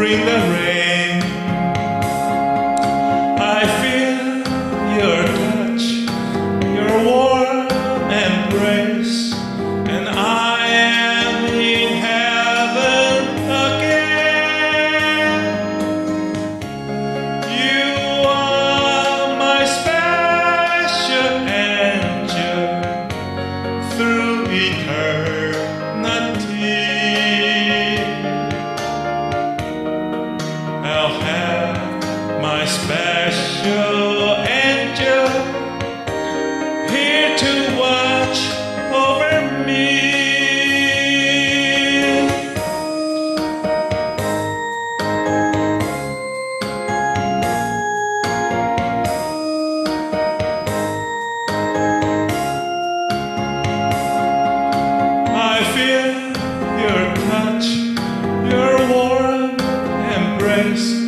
bring the rain. I feel your touch, your warm embrace, and I am in heaven again. You are my special angel through eternity. I'll have my special angel here to watch over me. I feel your touch, your warm embrace,